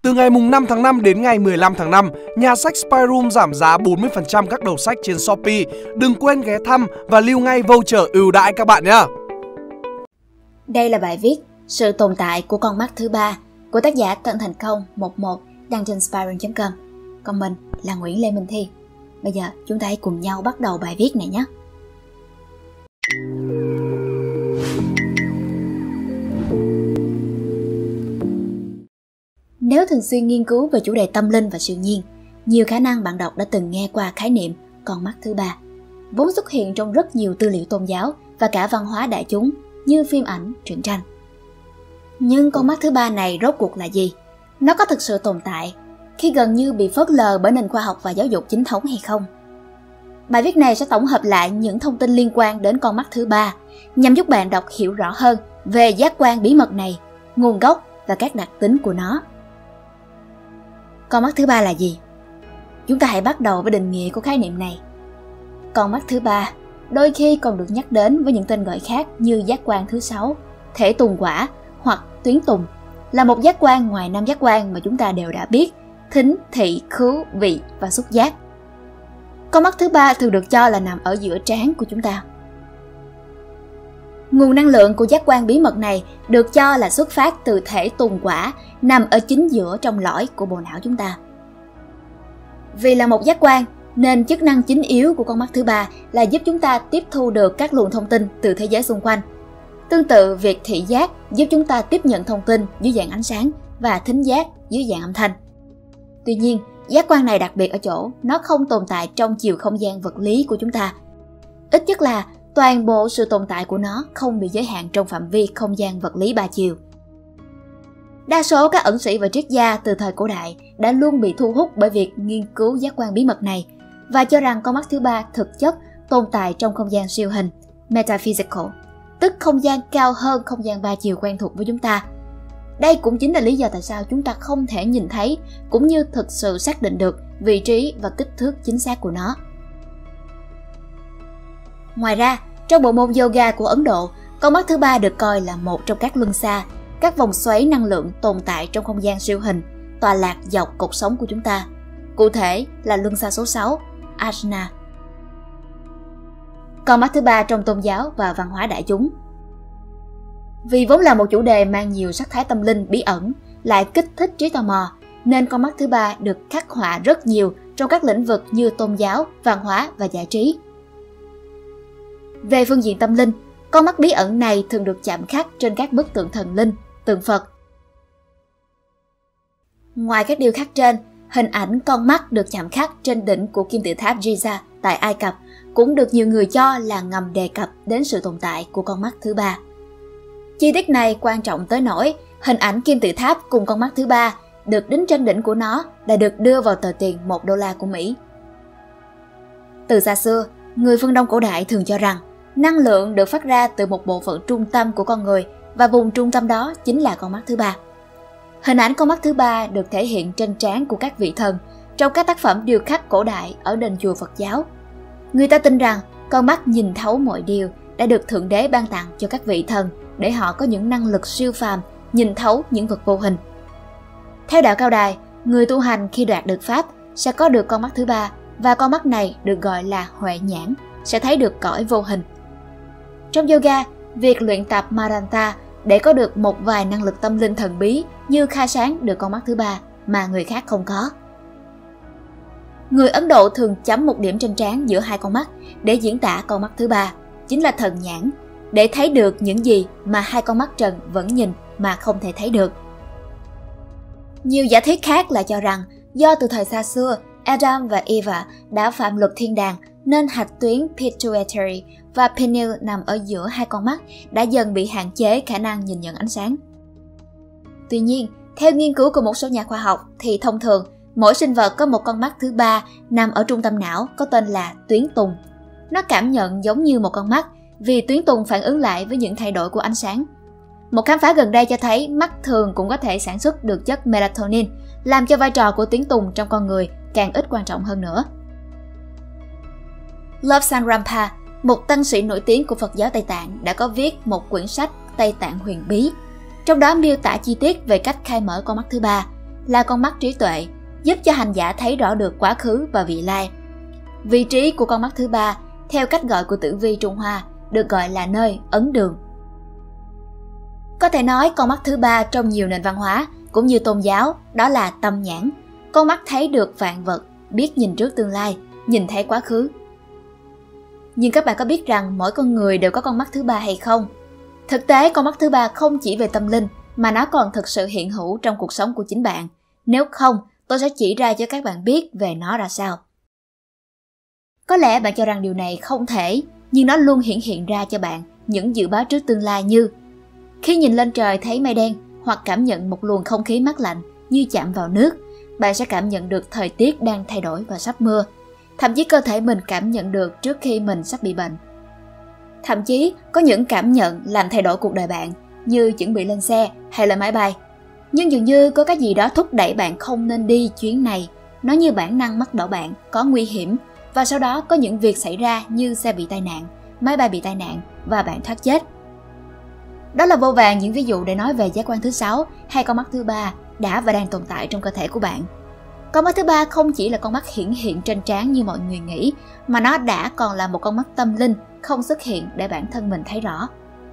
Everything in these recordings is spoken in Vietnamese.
Từ ngày mùng 5 tháng 5 đến ngày 15 tháng 5, nhà sách Spyroom giảm giá 40% các đầu sách trên Shopee. Đừng quên ghé thăm và lưu ngay voucher ưu đãi các bạn nhé. Đây là bài viết Sự tồn tại của con mắt thứ ba của tác giả Tân Thành Công 11 đăng trên spyroom.com. Còn mình là Nguyễn Lê Minh Thi. Bây giờ chúng ta hãy cùng nhau bắt đầu bài viết này nhé. Nếu thường xuyên nghiên cứu về chủ đề tâm linh và siêu nhiên, nhiều khả năng bạn đọc đã từng nghe qua khái niệm con mắt thứ ba, vốn xuất hiện trong rất nhiều tư liệu tôn giáo và cả văn hóa đại chúng như phim ảnh, truyện tranh. Nhưng con mắt thứ ba này rốt cuộc là gì? Nó có thực sự tồn tại khi gần như bị phớt lờ bởi nền khoa học và giáo dục chính thống hay không? Bài viết này sẽ tổng hợp lại những thông tin liên quan đến con mắt thứ ba nhằm giúp bạn đọc hiểu rõ hơn về giác quan bí mật này, nguồn gốc và các đặc tính của nó. Con mắt thứ ba là gì? Chúng ta hãy bắt đầu với định nghĩa của khái niệm này. Con mắt thứ ba đôi khi còn được nhắc đến với những tên gọi khác như giác quan thứ 6, thể tùng quả hoặc tuyến tùng, là một giác quan ngoài 5 giác quan mà chúng ta đều đã biết: thính, thị, khứu, vị và xúc giác. Con mắt thứ ba thường được cho là nằm ở giữa trán của chúng ta. Nguồn năng lượng của giác quan bí mật này được cho là xuất phát từ thể tùng quả nằm ở chính giữa trong lõi của bộ não chúng ta. Vì là một giác quan nên chức năng chính yếu của con mắt thứ ba là giúp chúng ta tiếp thu được các luồng thông tin từ thế giới xung quanh. Tương tự, việc thị giác giúp chúng ta tiếp nhận thông tin dưới dạng ánh sáng và thính giác dưới dạng âm thanh. Tuy nhiên, giác quan này đặc biệt ở chỗ nó không tồn tại trong chiều không gian vật lý của chúng ta. Ít nhất là toàn bộ sự tồn tại của nó không bị giới hạn trong phạm vi không gian vật lý 3 chiều. Đa số các ẩn sĩ và triết gia từ thời cổ đại đã luôn bị thu hút bởi việc nghiên cứu giác quan bí mật này và cho rằng con mắt thứ ba thực chất tồn tại trong không gian siêu hình, metaphysical, tức không gian cao hơn không gian 3 chiều quen thuộc với chúng ta. Đây cũng chính là lý do tại sao chúng ta không thể nhìn thấy cũng như thực sự xác định được vị trí và kích thước chính xác của nó. Ngoài ra, trong bộ môn yoga của Ấn Độ, con mắt thứ ba được coi là một trong các luân xa, các vòng xoáy năng lượng tồn tại trong không gian siêu hình, tọa lạc dọc cột sống của chúng ta. Cụ thể là luân xa số 6, Ajna. Con mắt thứ ba trong tôn giáo và văn hóa đại chúng. Vì vốn là một chủ đề mang nhiều sắc thái tâm linh bí ẩn, lại kích thích trí tò mò, nên con mắt thứ ba được khắc họa rất nhiều trong các lĩnh vực như tôn giáo, văn hóa và giải trí. Về phương diện tâm linh, con mắt bí ẩn này thường được chạm khắc trên các bức tượng thần linh, tượng Phật. Ngoài các điêu khắc trên, hình ảnh con mắt được chạm khắc trên đỉnh của kim tự tháp Giza tại Ai Cập cũng được nhiều người cho là ngầm đề cập đến sự tồn tại của con mắt thứ ba. Chi tiết này quan trọng tới nỗi hình ảnh kim tự tháp cùng con mắt thứ ba được đính trên đỉnh của nó đã được đưa vào tờ tiền $1 của Mỹ. Từ xa xưa, người phương Đông cổ đại thường cho rằng năng lượng được phát ra từ một bộ phận trung tâm của con người và vùng trung tâm đó chính là con mắt thứ ba. Hình ảnh con mắt thứ ba được thể hiện trên trán của các vị thần trong các tác phẩm điêu khắc cổ đại ở đền chùa Phật giáo. Người ta tin rằng con mắt nhìn thấu mọi điều đã được Thượng Đế ban tặng cho các vị thần để họ có những năng lực siêu phàm nhìn thấu những vật vô hình. Theo đạo Cao Đài, người tu hành khi đoạt được pháp sẽ có được con mắt thứ ba và con mắt này được gọi là huệ nhãn, sẽ thấy được cõi vô hình. Trong yoga, việc luyện tập Maranta để có được một vài năng lực tâm linh thần bí như khai sáng được con mắt thứ ba mà người khác không có. Người Ấn Độ thường chấm một điểm trên trán giữa hai con mắt để diễn tả con mắt thứ ba, chính là thần nhãn, để thấy được những gì mà hai con mắt trần vẫn nhìn mà không thể thấy được. Nhiều giả thuyết khác lại cho rằng do từ thời xa xưa, Adam và Eva đã phạm luật thiên đàng nên hạch tuyến pituitary và pineal nằm ở giữa hai con mắt đã dần bị hạn chế khả năng nhìn nhận ánh sáng. Tuy nhiên, theo nghiên cứu của một số nhà khoa học thì thông thường mỗi sinh vật có một con mắt thứ ba nằm ở trung tâm não có tên là tuyến tùng. Nó cảm nhận giống như một con mắt vì tuyến tùng phản ứng lại với những thay đổi của ánh sáng. Một khám phá gần đây cho thấy mắt thường cũng có thể sản xuất được chất melatonin, làm cho vai trò của tuyến tùng trong con người càng ít quan trọng hơn nữa. Lobsang Rampa, một tăng sĩ nổi tiếng của Phật giáo Tây Tạng, đã có viết một quyển sách Tây Tạng huyền bí, trong đó miêu tả chi tiết về cách khai mở con mắt thứ ba, là con mắt trí tuệ, giúp cho hành giả thấy rõ được quá khứ và vị lai. Vị trí của con mắt thứ ba, theo cách gọi của tử vi Trung Hoa, được gọi là nơi ấn đường. Có thể nói con mắt thứ ba trong nhiều nền văn hóa cũng như tôn giáo đó là tâm nhãn. Con mắt thấy được vạn vật, biết nhìn trước tương lai, nhìn thấy quá khứ. Nhưng các bạn có biết rằng mỗi con người đều có con mắt thứ ba hay không? Thực tế, con mắt thứ ba không chỉ về tâm linh mà nó còn thực sự hiện hữu trong cuộc sống của chính bạn. Nếu không, tôi sẽ chỉ ra cho các bạn biết về nó ra sao. Có lẽ bạn cho rằng điều này không thể, nhưng nó luôn hiện ra cho bạn những dự báo trước tương lai như khi nhìn lên trời thấy mây đen hoặc cảm nhận một luồng không khí mát lạnh như chạm vào nước, bạn sẽ cảm nhận được thời tiết đang thay đổi và sắp mưa. Thậm chí cơ thể mình cảm nhận được trước khi mình sắp bị bệnh. Thậm chí có những cảm nhận làm thay đổi cuộc đời bạn như chuẩn bị lên xe hay là máy bay. Nhưng dường như có cái gì đó thúc đẩy bạn không nên đi chuyến này. Nó như bản năng mách bảo bạn có nguy hiểm. Và sau đó có những việc xảy ra như xe bị tai nạn, máy bay bị tai nạn và bạn thoát chết. Đó là vô vàn những ví dụ để nói về giác quan thứ 6 hay con mắt thứ ba đã và đang tồn tại trong cơ thể của bạn. Con mắt thứ ba không chỉ là con mắt hiển hiện trên trán như mọi người nghĩ, mà nó đã còn là một con mắt tâm linh không xuất hiện để bản thân mình thấy rõ.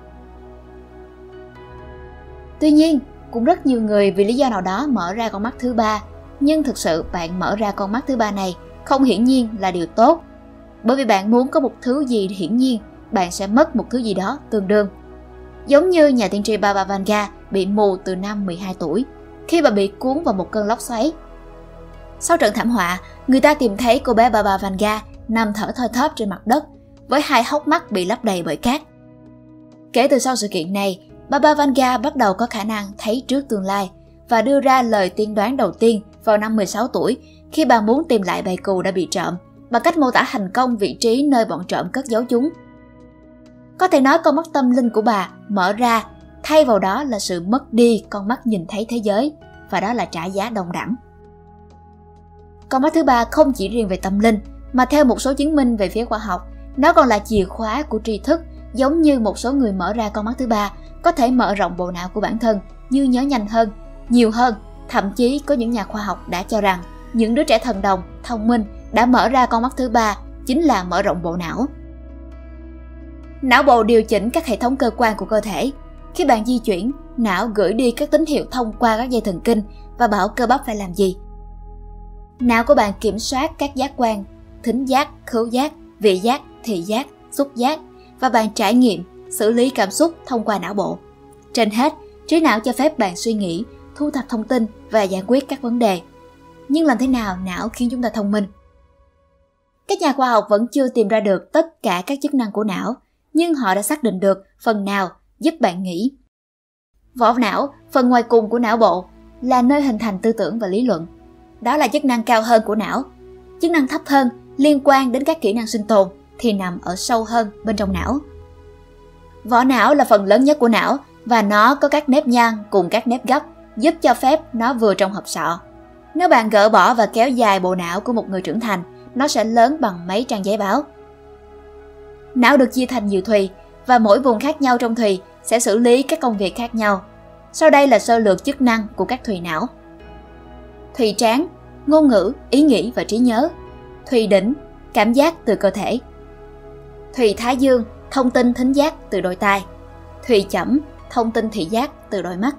Tuy nhiên, cũng rất nhiều người vì lý do nào đó mở ra con mắt thứ ba, nhưng thực sự bạn mở ra con mắt thứ ba này không hiển nhiên là điều tốt. Bởi vì bạn muốn có một thứ gì hiển nhiên, bạn sẽ mất một thứ gì đó tương đương. Giống như nhà tiên tri Baba Vanga bị mù từ năm 12 tuổi, khi bà bị cuốn vào một cơn lốc xoáy. Sau trận thảm họa, người ta tìm thấy cô bé Baba Vanga nằm thở thoi thóp trên mặt đất, với hai hốc mắt bị lấp đầy bởi cát. Kể từ sau sự kiện này, Baba Vanga bắt đầu có khả năng thấy trước tương lai và đưa ra lời tiên đoán đầu tiên vào năm 16 tuổi khi bà muốn tìm lại bầy cừu đã bị trộm bằng cách mô tả thành công vị trí nơi bọn trộm cất giấu chúng. Có thể nói con mắt tâm linh của bà mở ra, thay vào đó là sự mất đi con mắt nhìn thấy thế giới, và đó là trả giá đồng đẳng. Con mắt thứ ba không chỉ riêng về tâm linh, mà theo một số chứng minh về phía khoa học, nó còn là chìa khóa của tri thức. Giống như một số người mở ra con mắt thứ ba có thể mở rộng bộ não của bản thân, như nhớ nhanh hơn, nhiều hơn. Thậm chí có những nhà khoa học đã cho rằng những đứa trẻ thần đồng, thông minh đã mở ra con mắt thứ ba chính là mở rộng bộ não. Não bộ điều chỉnh các hệ thống cơ quan của cơ thể. Khi bạn di chuyển, não gửi đi các tín hiệu thông qua các dây thần kinh và bảo cơ bắp phải làm gì. Não của bạn kiểm soát các giác quan, thính giác, khứu giác, vị giác, thị giác, xúc giác, và bạn trải nghiệm, xử lý cảm xúc thông qua não bộ. Trên hết, trí não cho phép bạn suy nghĩ, thu thập thông tin và giải quyết các vấn đề. Nhưng làm thế nào não khiến chúng ta thông minh? Các nhà khoa học vẫn chưa tìm ra được tất cả các chức năng của não, nhưng họ đã xác định được phần nào giúp bạn nghĩ. Vỏ não, phần ngoài cùng của não bộ, là nơi hình thành tư tưởng và lý luận. Đó là chức năng cao hơn của não. Chức năng thấp hơn, liên quan đến các kỹ năng sinh tồn, thì nằm ở sâu hơn bên trong não. Vỏ não là phần lớn nhất của não, và nó có các nếp nhăn cùng các nếp gấp, giúp cho phép nó vừa trong hộp sọ. Nếu bạn gỡ bỏ và kéo dài bộ não của một người trưởng thành, nó sẽ lớn bằng mấy trang giấy báo. Não được chia thành nhiều thùy, và mỗi vùng khác nhau trong thùy sẽ xử lý các công việc khác nhau. Sau đây là sơ lược chức năng của các thùy não. Thùy trán, ngôn ngữ, ý nghĩ và trí nhớ. Thùy đỉnh, cảm giác từ cơ thể. Thùy thái dương, thông tin thính giác từ đôi tai. Thùy chẩm, thông tin thị giác từ đôi mắt.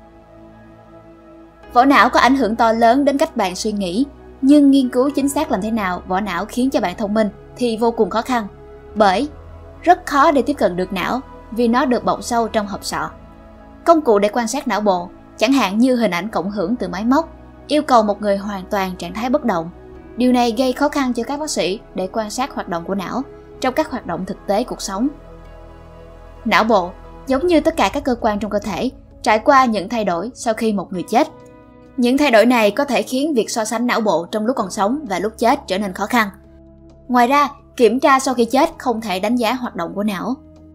Vỏ não có ảnh hưởng to lớn đến cách bạn suy nghĩ, nhưng nghiên cứu chính xác làm thế nào vỏ não khiến cho bạn thông minh thì vô cùng khó khăn, bởi rất khó để tiếp cận được não vì nó được bọc sâu trong hộp sọ. Công cụ để quan sát não bộ, chẳng hạn như hình ảnh cộng hưởng từ máy móc, yêu cầu một người hoàn toàn trạng thái bất động. Điều này gây khó khăn cho các bác sĩ để quan sát hoạt động của não trong các hoạt động thực tế cuộc sống. Não bộ, giống như tất cả các cơ quan trong cơ thể, trải qua những thay đổi sau khi một người chết. Những thay đổi này có thể khiến việc so sánh não bộ trong lúc còn sống và lúc chết trở nên khó khăn. Ngoài ra, kiểm tra sau khi chết không thể đánh giá hoạt động của não.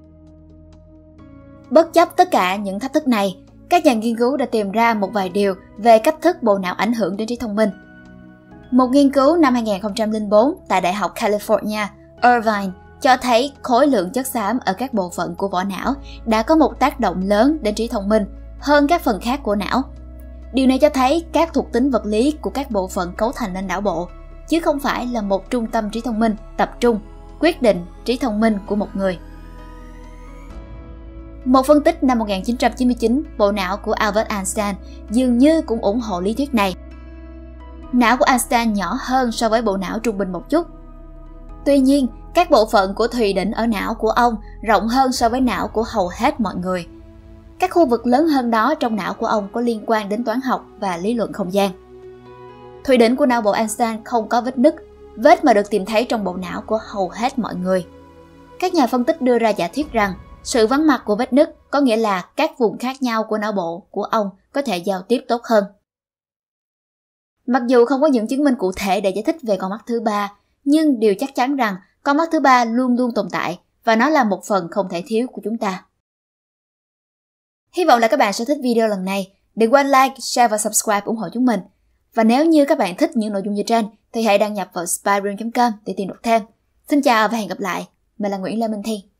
Bất chấp tất cả những thách thức này, các nhà nghiên cứu đã tìm ra một vài điều về cách thức bộ não ảnh hưởng đến trí thông minh. Một nghiên cứu năm 2004 tại Đại học California, Irvine cho thấy khối lượng chất xám ở các bộ phận của vỏ não đã có một tác động lớn đến trí thông minh hơn các phần khác của não. Điều này cho thấy các thuộc tính vật lý của các bộ phận cấu thành nên não bộ, chứ không phải là một trung tâm trí thông minh tập trung quyết định trí thông minh của một người. Một phân tích năm 1999, bộ não của Albert Einstein dường như cũng ủng hộ lý thuyết này. Não của Einstein nhỏ hơn so với bộ não trung bình một chút. Tuy nhiên, các bộ phận của thùy đỉnh ở não của ông rộng hơn so với não của hầu hết mọi người. Các khu vực lớn hơn đó trong não của ông có liên quan đến toán học và lý luận không gian. Thùy đỉnh của não bộ Einstein không có vết nứt, vết mà được tìm thấy trong bộ não của hầu hết mọi người. Các nhà phân tích đưa ra giả thuyết rằng sự vắng mặt của vết nứt có nghĩa là các vùng khác nhau của não bộ của ông có thể giao tiếp tốt hơn. Mặc dù không có những chứng minh cụ thể để giải thích về con mắt thứ ba, nhưng điều chắc chắn rằng con mắt thứ ba luôn luôn tồn tại và nó là một phần không thể thiếu của chúng ta. Hy vọng là các bạn sẽ thích video lần này. Đừng quên like, share và subscribe ủng hộ chúng mình. Và nếu như các bạn thích những nội dung như trên thì hãy đăng nhập vào spyroom.com để tìm đọc thêm. Xin chào và hẹn gặp lại. Mình là Nguyễn Lê Minh Thi.